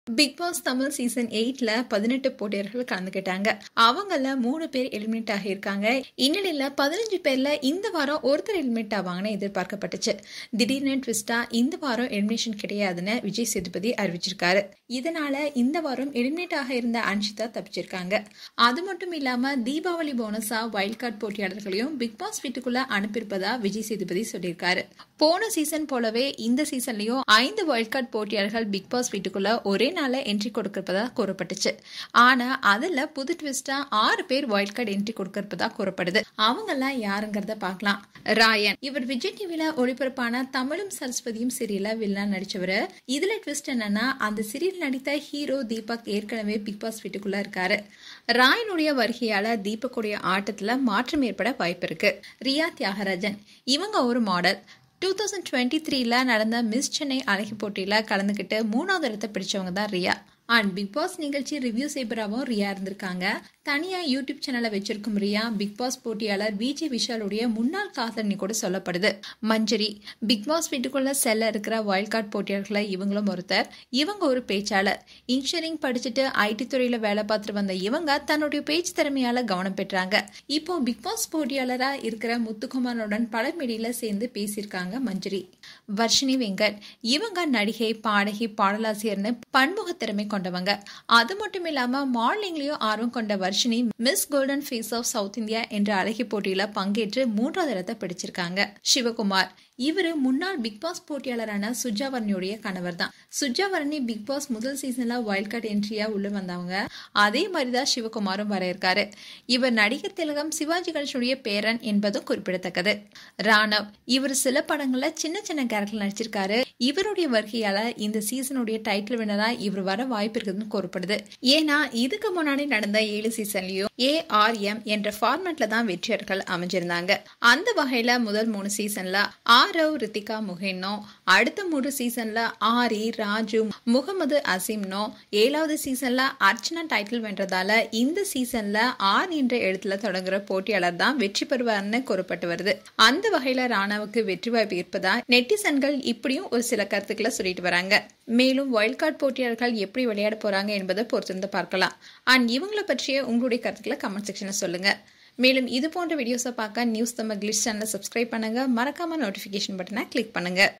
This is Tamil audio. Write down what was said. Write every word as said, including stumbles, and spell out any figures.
Bigg Boss Tamil season eight ல பதினெட்டு போட்டியாளர்கள் கலந்துக்கிட்டாங்க. அவங்கள மூணு பேர் எலிமினேட் ஆகியிருக்காங்க. இந்நிலையில பதினஞ்சு பேர்ல இந்த வாரம் ஒருத்தர் எலிமினேட் ஆவாங்கன்னு எதிர்பார்க்கப்பட்டுச்சு. திடீர்னு ட்விஸ்டா இந்த வாரம் எலிமினேஷன் கிடையாதுன்னு விஜய் சேதுபதி அறிவிச்சிருக்காரு. இதனால இந்த வாரம் எலிமினேட் ஆக இருந்த அன்ஷிதா தப்பிச்சிருக்காங்க. அது மட்டும் இல்லாம தீபாவளி போனஸா வைல்ட் கார்டு போட்டியாளர்களையும் பிக் பாஸ் வீட்டுக்குள்ள அனுப்பியிருப்பதா விஜய் சேதுபதி சொல்லியிருக்காரு. போன சீசன் போலவே இந்த சீசன்லயும் ஐந்து வைல்ட் கார்டு போட்டியாளர்கள் பிக் பாஸ் வீட்டுக்குள்ள ஒரே நாள என்ட்ரி கொடுக்கிறதா கூறப்பட்டுச்சு. ஆனா அதுல புது ட்விஸ்டா ஆறு பேர் வைல்ட் கார்டு என்ட்ரி கொடுக்கிறதா கூறப்படுது. அவங்க எல்லாம் யாருங்கிறத பாக்கலாம். ராயன் இவர் விஜய் டிவில ஒளிபரப்பான தமிழும் சரஸ்வதியும் சீரியல்ல வில்லனா நடிச்சவரு. இதுல ட்விஸ்ட் என்னன்னா அந்த சீரியல் நடித்த ஹீரோ தீபக் ஏற்கனவே பிக் பாஸ் வீட்டுக்குள்ள இருக்காரு. ராயனுடைய வருகையால தீபக்குடைய ஆட்டத்துல மாற்றம் ஏற்பட வாய்ப்பு இருக்கு. ரியா தியாகராஜன் இவங்க ஒரு மாடல். டூ தௌசண்ட் டுவெண்ட்டி த்ரீல நடந்த மிஸ் சென்னை அழகி போட்டியில கலந்துக்கிட்டு மூணாவது இடத்தை பிடிச்சவங்க தான் ரியா. அண்ட் பிக் பாஸ் நிகழ்ச்சி ரிவ்யூ செய்பராவும் ரியா இருந்திருக்காங்க. தனியா யூடியூப் சேனலை வச்சிருக்கும் ரியா பிக் பாஸ் போட்டியாளர் விஜய் விஷாலுடைய முன்னாள் காதலி கூட சொல்லப்படுது. மஞ்சரி பிக் பாஸ் வீட்டுக்குள்ள செல்ல இருக்கிற வைல்ட் கார்டு போட்டியாளர்களை இவங்களும் ஒருத்தர். இவங்க ஒரு பேச்சாளர். இன்ஜினியரிங் படிச்சுட்டு ஐடி துறையில வேலை பார்த்துட்டு வந்த இவங்க தன்னுடைய பேச்சு திறமையால கவனம் பெற்றாங்க. இப்போ பிக் பாஸ் போட்டியாளரா இருக்கிற முத்துக்குமாருடன் பல மீடியில சேர்ந்து பேசியிருக்காங்க மஞ்சரி. வர்ஷினி வெங்கட் இவங்க நடிகை, பாடகி, பாடலாசிரியர்னு பன்முக திறமை கொண்டவங்க. அது மட்டும் இல்லாம மாடலிங்லயும் ஆர்வம் கொண்ட Varshini miss golden face of south India என்ற அழகி போட்டியில பங்கேற்று மூன்றாவது இடத்தை பிடிச்சிருக்காங்க. சிவகுமார் இவரு முன்னாள் பிக் பாஸ் போட்டியாளரான சுஜாவரணியுடைய கணவர் தான். சுஜாவரணி பிக் பாஸ் முதல் சீசன்ல வைல்ட் கார்டு என்ட்ரியா உள்ள வந்தவங்க. அதே மாதிரிதான் சிவகுமாரும் வர இருக்காரு. இவர் நடிகர் திலகம் சிவாஜி கணேசனுடைய பேரன் என்பதும் குறிப்பிடத்தக்கது. ராணவ் இவர் சில படங்கள்ல சின்ன சின்ன கேரக்டர் நடிச்சிருக்காரு. இவருடைய வருகையால இந்த சீசனுடைய டைட்டில் வினரா இவர் வர வாய்ப்பு இருக்குதுன்னு கூறப்படுது. ஏன்னா இதுக்கு முன்னாடி நடந்த ஏழு சீசன்லயும் ஏ ஆர் எம் என்ற ஃபார்மேட்ல தான் வெற்றியாளர்கள் அமைஞ்சிருந்தாங்க. அந்த வகையில முதல் மூணு சீசன்ல ஆரவ், ரித்திகா, முகேனோ, அடுத்த மூன்று சீசன்ல ஆரி, ராஜு, முகமது அசீம்னோ, ஏழாவது சீசன்ல அர்ச்சனா டைட்டில் வென்றதால இந்த சீசன்ல ஆர் என்ற எழுத்துல தொடங்குற போட்டியாளர் தான் வெற்றி பெறுவார்னு கூறப்பட்டு வருது. அந்த வகையில ராணாவுக்கு வெற்றி வாய்ப்பு இருப்பதா நெட்டிசன்கள் இப்படியும் ஒரு சில கருத்துக்களை சொல்லிட்டு வராங்க. மேலும் வைல்ட் கார்டு போட்டியாளர்கள் எப்படி விளையாட போறாங்க என்பதை பொறுத்திருந்து பார்க்கலாம். அண்ட் இவங்களை பற்றிய உங்களுடைய கருத்துக்களை கமெண்ட் செக்ஷன்ல சொல்லுங்க. மேலும் இது போன்ற வீடியோஸை பார்க்க நியூஸ் தமிழ் கிளிட்ஸ் சேனலை சப்ஸ்கிரைப் பண்ணுங்க. மறக்காம நோட்டிபிகேஷன் பட்டனை கிளிக் பண்ணுங்க.